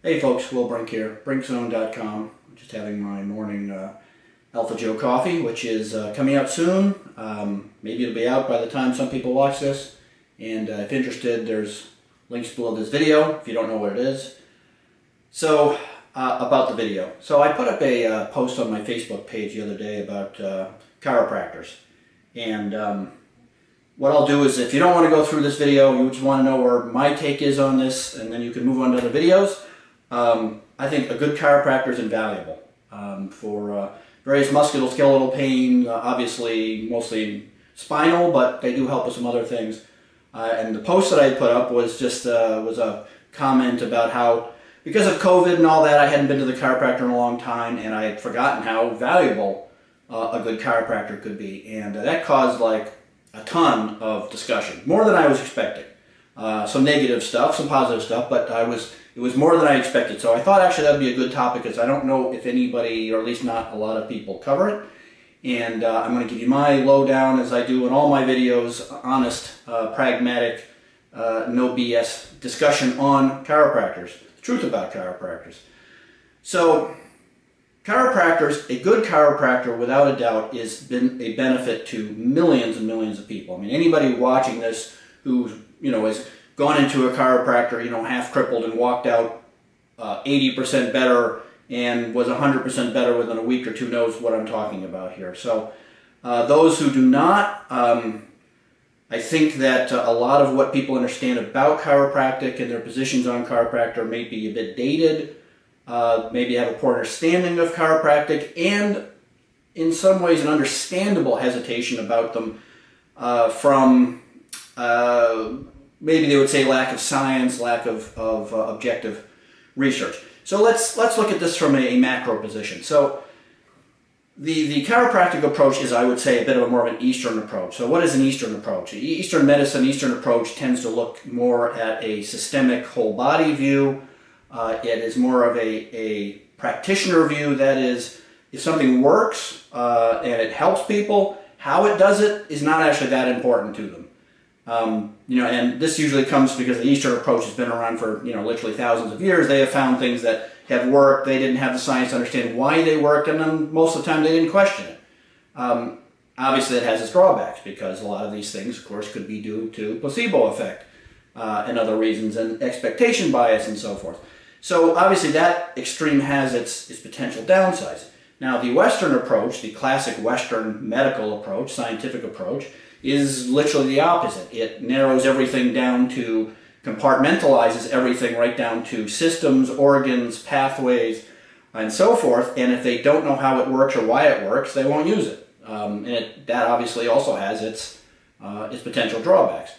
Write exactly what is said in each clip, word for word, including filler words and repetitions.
Hey folks, Will Brink here, brink zone dot com. Just having my morning uh, Alpha Joe coffee, which is uh, coming out soon. Um, maybe it'll be out by the time some people watch this. And uh, if interested, there's links below this video if you don't know what it is. So, uh, about the video. So I put up a uh, post on my Facebook page the other day about uh, chiropractors. And um, what I'll do is, if you don't want to go through this video, you just want to know where my take is on this, and then you can move on to other videos. Um, I think a good chiropractor is invaluable um, for uh, various musculoskeletal pain, uh, obviously mostly spinal, but they do help with some other things. Uh, and the post that I put up was just uh, was a comment about how, because of COVID and all that, I hadn't been to the chiropractor in a long time, and I had forgotten how valuable uh, a good chiropractor could be. And uh, that caused like a ton of discussion, more than I was expecting. Uh, some negative stuff, some positive stuff, but I was it was more than I expected. So I thought actually that would be a good topic, because I don't know if anybody, or at least not a lot of people, cover it. And uh, I'm going to give you my lowdown, as I do in all my videos, honest, uh, pragmatic, uh, no B S discussion on chiropractors, the truth about chiropractors. So chiropractors, a good chiropractor without a doubt has been a benefit to millions and millions of people. I mean, anybody watching this who, you know, has gone into a chiropractor, you know, half crippled and walked out uh, eighty percent better and was one hundred percent better within a week or two knows what I'm talking about here. So uh, those who do not, um, I think that uh, a lot of what people understand about chiropractic and their positions on chiropractor may be a bit dated, uh, maybe have a poor understanding of chiropractic, and in some ways an understandable hesitation about them uh, from uh, maybe they would say lack of science, lack of, of uh, objective research. So let's let's look at this from a, a macro position. So the, the chiropractic approach is, I would say, a bit of a more of an Eastern approach. So what is an Eastern approach? Eastern medicine, Eastern approach tends to look more at a systemic whole body view. Uh, it is more of a, a practitioner view. That is, if something works uh, and it helps people, how it does it is not actually that important to them. Um, you know, and this usually comes because the Eastern approach has been around for, you know, literally thousands of years. They have found things that have worked. They didn't have the science to understand why they worked, and then most of the time they didn't question it. Um, obviously, it has its drawbacks, because a lot of these things, of course, could be due to placebo effect uh, and other reasons, and expectation bias and so forth. So obviously that extreme has its, its potential downsides. Now, the Western approach, the classic Western medical approach, scientific approach, is literally the opposite. It narrows everything down to, compartmentalizes everything right down to systems, organs, pathways, and so forth. And if they don't know how it works or why it works, they won't use it. Um, and it, that obviously also has its, uh, its potential drawbacks.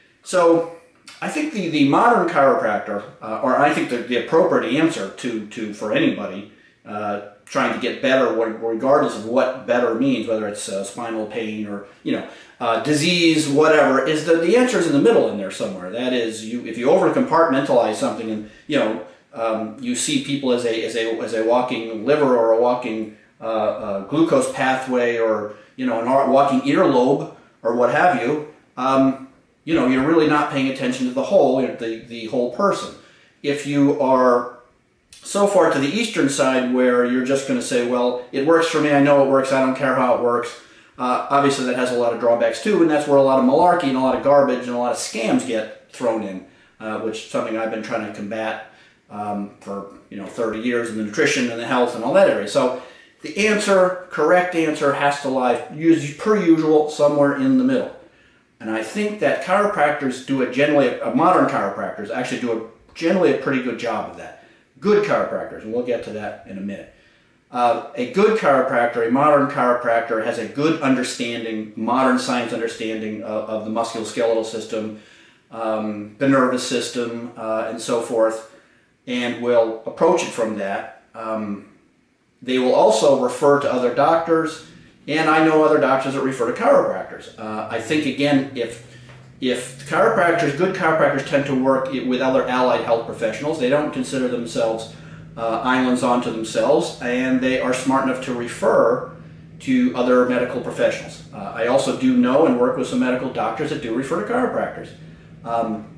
So I think the, the modern chiropractor, uh, or I think the, the appropriate answer to, to for anybody uh, trying to get better, regardless of what better means, whether it's uh, spinal pain or, you know, uh, disease, whatever, is that the answer is in the middle in there somewhere. That is, you if you over compartmentalize something, and you know, um, you see people as a as a as a walking liver, or a walking uh, uh, glucose pathway, or you know, an walking earlobe, or what have you. Um, you know, you're really not paying attention to the whole, the the whole person. If you are so far to the Eastern side, where you're just going to say, well, it works for me, I know it works, I don't care how it works. Uh, obviously that has a lot of drawbacks too, and that's where a lot of malarkey and a lot of garbage and a lot of scams get thrown in, uh, which is something I've been trying to combat um, for you know thirty years in the nutrition and the health and all that area. So the answer, correct answer, has to lie, per usual, somewhere in the middle. And I think that chiropractors do it generally, uh, modern chiropractors actually do a, generally a pretty good job of that. Good chiropractors, and we'll get to that in a minute. Uh, a good chiropractor, a modern chiropractor, has a good understanding, modern science understanding of, of the musculoskeletal system, um, the nervous system, uh, and so forth, and will approach it from that. Um, they will also refer to other doctors, and I know other doctors that refer to chiropractors. Uh, I think, again, if If chiropractors, good chiropractors tend to work with other allied health professionals, they don't consider themselves uh, islands unto themselves, and they are smart enough to refer to other medical professionals. Uh, I also do know and work with some medical doctors that do refer to chiropractors. Um,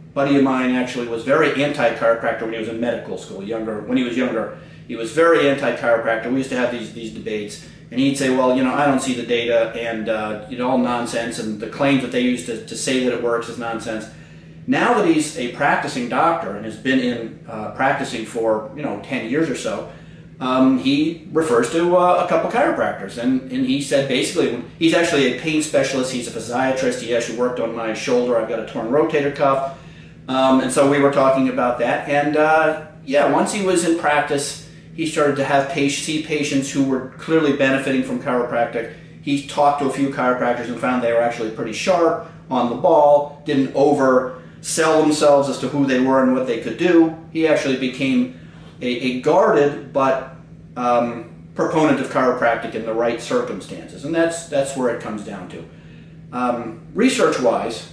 buddy of mine actually was very anti-chiropractor when he was in medical school, younger, when he was younger. He was very anti-chiropractor. We used to have these, these debates, and he'd say, well, you know, I don't see the data, and uh, you know, all nonsense, and the claims that they used to, to say that it works is nonsense. Now that he's a practicing doctor and has been in uh, practicing for, you know, ten years or so, um, he refers to uh, a couple chiropractors, and, and he said basically, he's actually a pain specialist, he's a physiatrist, he actually worked on my shoulder, I've got a torn rotator cuff, um, and so we were talking about that, and uh, yeah, once he was in practice, he started to have patients, see patients who were clearly benefiting from chiropractic. He talked to a few chiropractors and found they were actually pretty sharp, on the ball, didn't oversell themselves as to who they were and what they could do. He actually became a, a guarded but um, proponent of chiropractic in the right circumstances, and that's that's where it comes down to. Um, research-wise,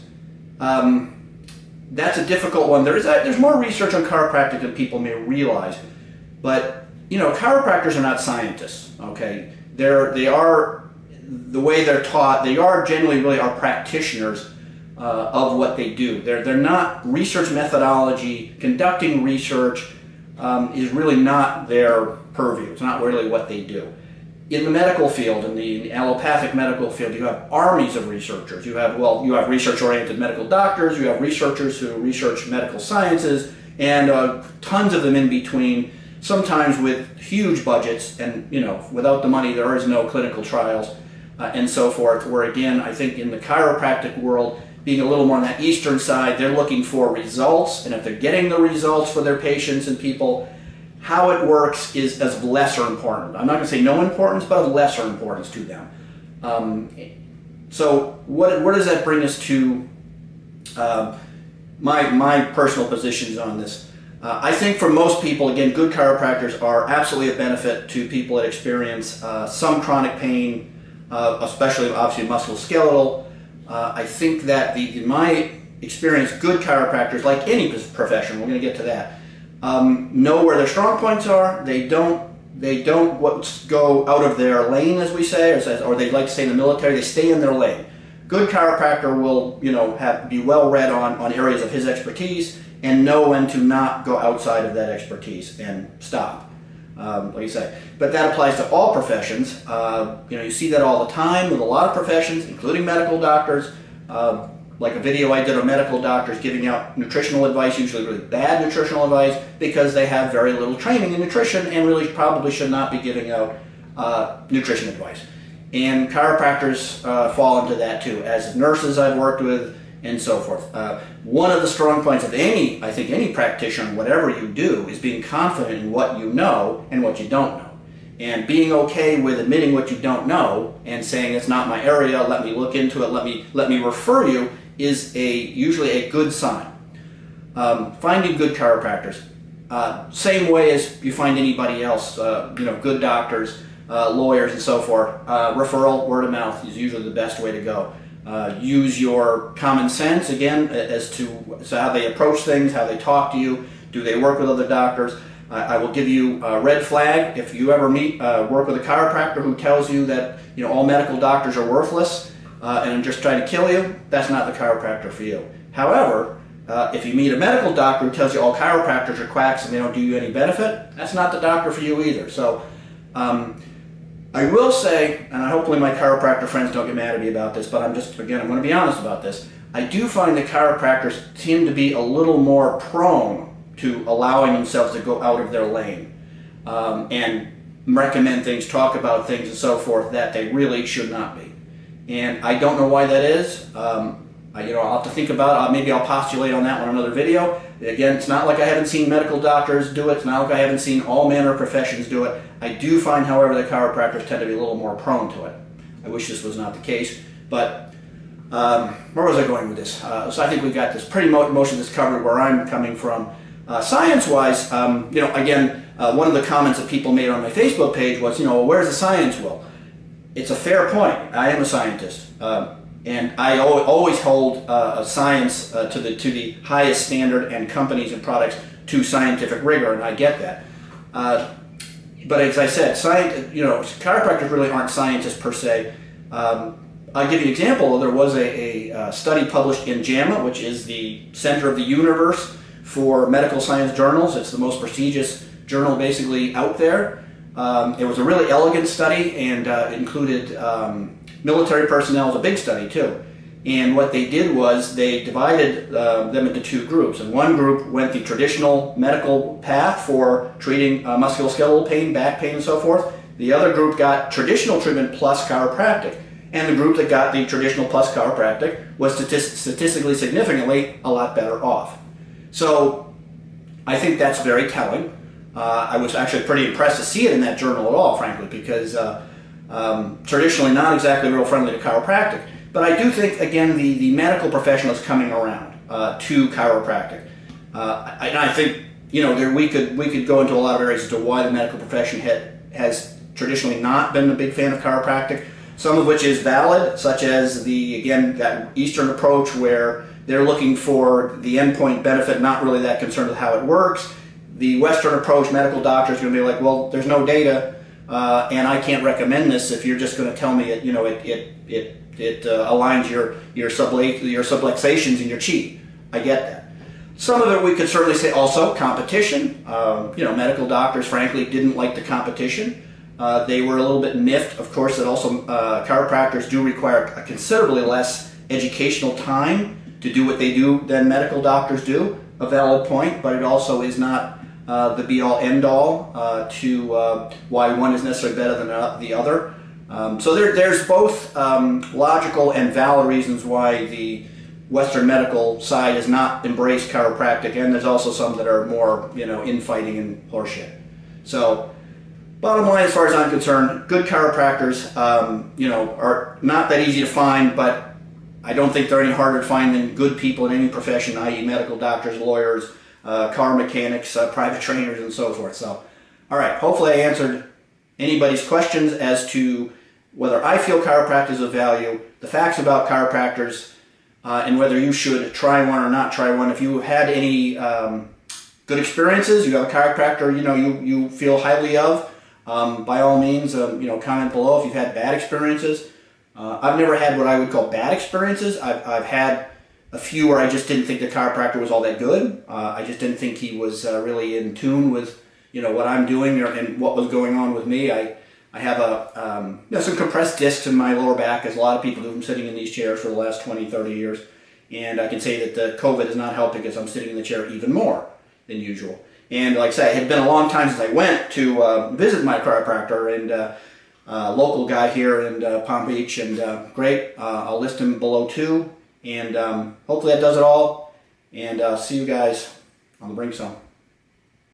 um, that's a difficult one. There is a, there's more research on chiropractic than people may realize, but you know, chiropractors are not scientists. Okay, they're they are the way they're taught. They are generally really are practitioners uh, of what they do. They're they're not research methodology. Conducting research um, is really not their purview. It's not really what they do. In the medical field, in the allopathic medical field, you have armies of researchers. You have well, you have research-oriented medical doctors. You have researchers who research medical sciences, and uh, tons of them in between. Sometimes with huge budgets, and you know, without the money, there is no clinical trials, uh, and so forth. Where again, I think in the chiropractic world, being a little more on that eastern side, they're looking for results, and if they're getting the results for their patients and people, how it works is of lesser importance. I'm not going to say no importance, but of lesser importance to them. Um, so, what what does that bring us to? Uh, my my personal positions on this. Uh, I think for most people, again, good chiropractors are absolutely a benefit to people that experience uh, some chronic pain, uh, especially obviously musculoskeletal. Uh, I think that the, in my experience, good chiropractors, like any profession, we're going to get to that, um, know where their strong points are. They don't they don't what, go out of their lane, as we say, or, or they like to say in the military, they stay in their lane. Good chiropractor will, you know, have be well read on on areas of his expertise, and know when to not go outside of that expertise and stop, um, like you say. But that applies to all professions. Uh, you know, you see that all the time with a lot of professions, including medical doctors. Uh, like a video I did on medical doctors giving out nutritional advice, usually really bad nutritional advice, because they have very little training in nutrition and really probably should not be giving out uh, nutrition advice. And chiropractors uh, fall into that too, as nurses I've worked with, and so forth. Uh, one of the strong points of any, I think any practitioner, whatever you do, is being confident in what you know and what you don't know. And being okay with admitting what you don't know and saying it's not my area, let me look into it, let me, let me refer you, is a usually a good sign. Um, finding good chiropractors, uh, same way as you find anybody else, uh, you know, good doctors, uh, lawyers and so forth. Uh, referral, word of mouth is usually the best way to go. Uh, use your common sense, again, as to so how they approach things, how they talk to you. Do they work with other doctors? Uh, I will give you a red flag. If you ever meet, uh, work with a chiropractor who tells you that, you know, all medical doctors are worthless uh, and just trying to kill you, that's not the chiropractor for you. However, uh, if you meet a medical doctor who tells you all chiropractors are quacks and they don't do you any benefit, that's not the doctor for you either. So, um, I will say, and hopefully my chiropractor friends don't get mad at me about this, but I'm just, again, I'm going to be honest about this. I do find that chiropractors tend to be a little more prone to allowing themselves to go out of their lane um, and recommend things, talk about things, and so forth that they really should not be. And I don't know why that is. Um, I, you know, I'll have to think about it. Uh, maybe I'll postulate on that one in another video. Again, it's not like I haven't seen medical doctors do it. It's not like I haven't seen all manner of professions do it. I do find, however, that chiropractors tend to be a little more prone to it. I wish this was not the case, but um, where was I going with this? Uh, so I think we've got this pretty mo most of this covered where I'm coming from. Uh, Science-wise, um, you know, again, uh, one of the comments that people made on my Facebook page was, you know, where's the science, Will? It's a fair point. I am a scientist, uh, and I al always hold uh, science uh, to the to the highest standard, and companies and products to scientific rigor, and I get that. Uh, But as I said, science, you know, chiropractors really aren't scientists per se. Um, I'll give you an example. There was a, a study published in JAMA, which is the center of the universe for medical science journals. It's the most prestigious journal basically out there. Um, it was a really elegant study, and uh, included um, military personnel. It was a big study too. And what they did was they divided uh, them into two groups. And one group went the traditional medical path for treating uh, musculoskeletal pain, back pain, and so forth. The other group got traditional treatment plus chiropractic. And the group that got the traditional plus chiropractic was statist statistically significantly a lot better off. So I think that's very telling. Uh, I was actually pretty impressed to see it in that journal at all, frankly, because uh, um, traditionally not exactly real friendly to chiropractic. But I do think, again, the, the medical profession is coming around uh, to chiropractic. Uh, and I think, you know, there, we could we could go into a lot of areas as to why the medical profession had, has traditionally not been a big fan of chiropractic. Some of which is valid, such as the, again, that Eastern approach where they're looking for the endpoint benefit, not really that concerned with how it works. The Western approach, medical doctors are going to be like, well, there's no data, uh, and I can't recommend this if you're just going to tell me it, you know, it it it it uh, aligns your your subluxations your subluxations in your chi. I get that. Some of it we could certainly say also competition. Um, you know, medical doctors, frankly, didn't like the competition. Uh, they were a little bit miffed, of course, that also uh, chiropractors do require a considerably less educational time to do what they do than medical doctors do. A valid point, but it also is not uh, the be-all, end-all uh, to uh, why one is necessarily better than the other. Um, so there, there's both um, logical and valid reasons why the Western medical side has not embraced chiropractic, and there's also some that are more, you know, infighting and horseshit. So, bottom line, as far as I'm concerned, good chiropractors, um, you know, are not that easy to find, but I don't think they're any harder to find than good people in any profession, that is medical doctors, lawyers, uh, car mechanics, uh, private trainers, and so forth. So, all right, hopefully I answered anybody's questions as to whether I feel chiropractic is of value, the facts about chiropractors, uh, and whether you should try one or not try one. If you had any um, good experiences, you have a chiropractor, you know, you, you feel highly of, um, by all means, um, you know, comment below if you've had bad experiences. Uh, I've never had what I would call bad experiences. I've, I've had a few where I just didn't think the chiropractor was all that good. Uh, I just didn't think he was uh, really in tune with, you know, what I'm doing or, and what was going on with me. I, I have a, um, you know, some compressed discs in my lower back, as a lot of people do from sitting in these chairs for the last twenty, thirty years. And I can say that the COVID has not helped because I'm sitting in the chair even more than usual. And like I say, it had been a long time since I went to uh, visit my chiropractor, and uh, uh, local guy here in uh, Palm Beach, and uh, great. Uh, I'll list him below too. And um, hopefully that does it all. And uh, see you guys on the Brink Zone.